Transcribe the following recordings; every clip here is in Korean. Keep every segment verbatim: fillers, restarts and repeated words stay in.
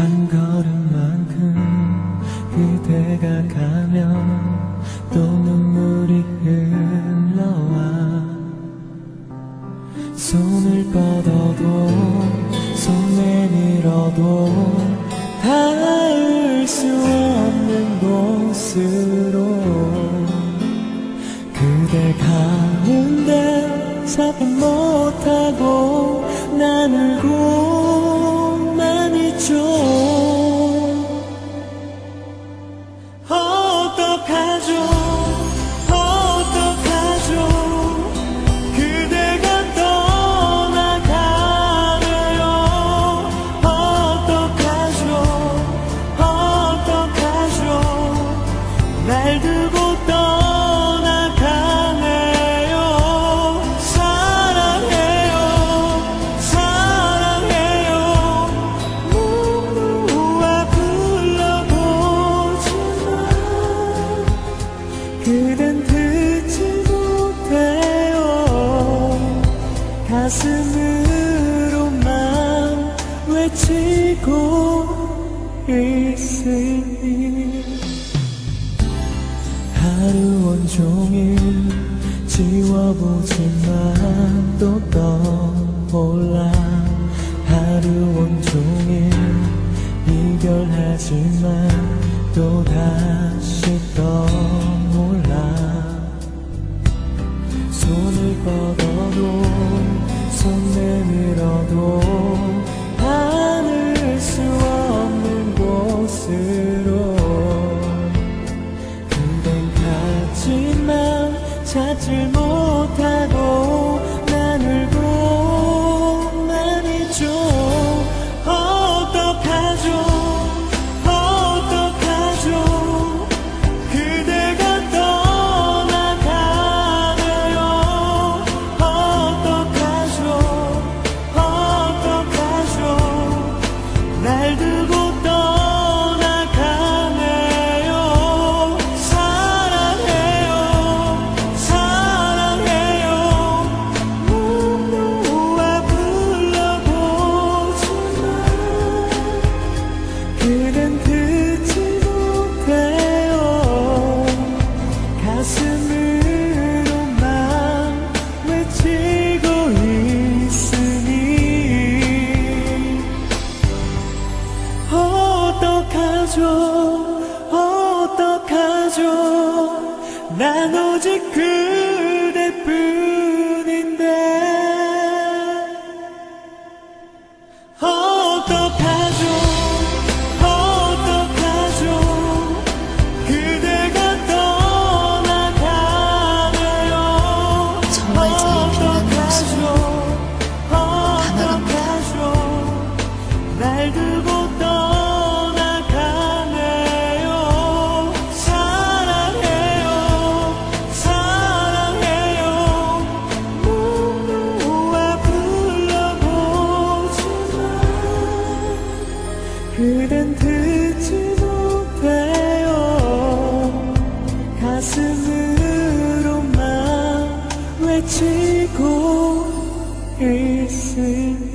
한 걸음만큼 그대가 가면 또 눈물이 흘러와. 손을 뻗어도 손 내밀어도 닿을 수 없는 곳으로 그대 가는데 잡지 못하고 난 울고만 있죠. 어떡하죠 어떡하죠 그대가 떠나가네요. 어떡하죠 어떡하죠 날 두고 떠나가네요. 사랑해요 사랑해요 누구와 불러보지만 그댄 듣지 못해요. 가슴으로만 외치고 있으니 하루 온종일 지워보지만 또 떠올라. 하루 온종일 이별하지만 또 다시 떠올라. 손을 뻗어도 손 내밀어도 닿을 수 없는 곳으로 그댄 가지만 찾질 못하고 난 울고만 있죠. 어떡하죠 어떡하죠 그대가 떠나가네요. 어떡하죠 어떡하죠 날 두고 떠나가네요. 사랑해요 사랑해요 누구와 불러보지만 그댄 듣지 못해요. 가슴으로만 외치고 있으니 어떡하죠 어떡하죠 난 오직 그대뿐인데. 어떡하죠 어떡하죠 그대가 떠나가네요. 정말 제일 빛나는 모습은 어떡하죠 날 두고 떠나가네요. 사랑해요 사랑해요 누구와 불러보지만 그댄 듣지 못해요. 가슴으로만 외치고 있으니.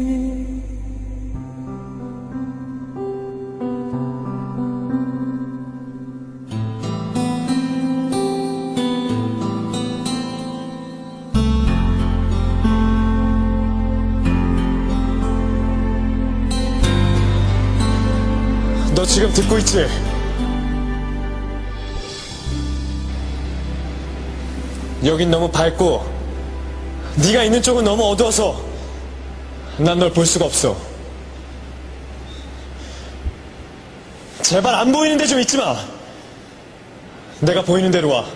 너 지금 듣고 있지? 여긴 너무 밝고 네가 있는 쪽은 너무 어두워서 난 널 볼 수가 없어. 제발 안 보이는 데 좀 있지 마. 내가 보이는 대로 와.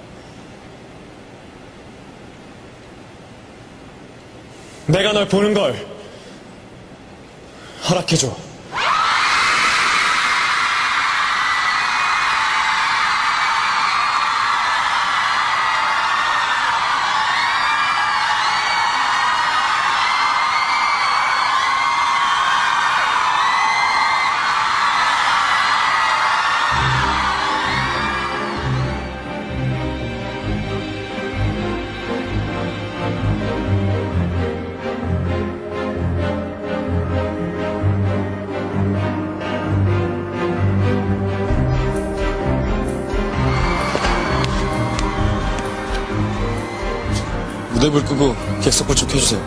내가 널 보는 걸 허락해줘. 부대불 끄고 객석 구축해주세요.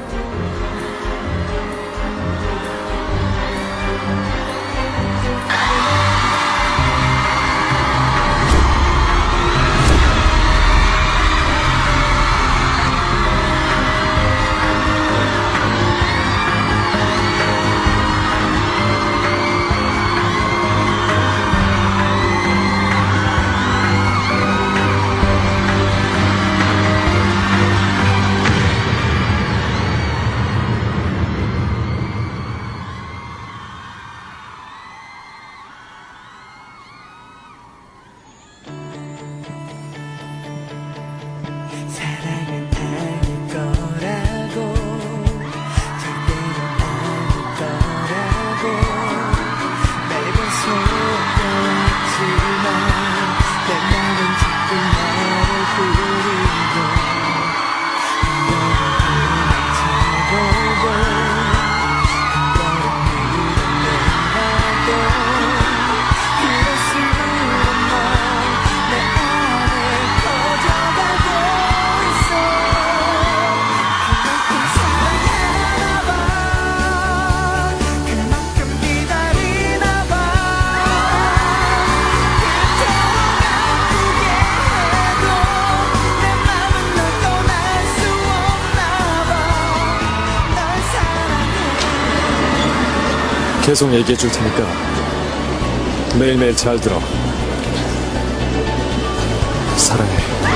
사랑은 아닐 거라고 절대로 아닐 거라고 매번 속여왔지만 내 맘은 자꾸 나를 부리고 너를 찾아보고 너를 밀어내려고 그럴수록 넌내 안에 커져가고 있어. 그만큼 사랑하나봐, 그만큼 기다리나봐. 그토록 아프게 해도 내 맘은 널 떠날 수 없나봐. 널 사랑해. 계속 얘기해 줄 테니까 매일매일 잘 들어. 사랑해.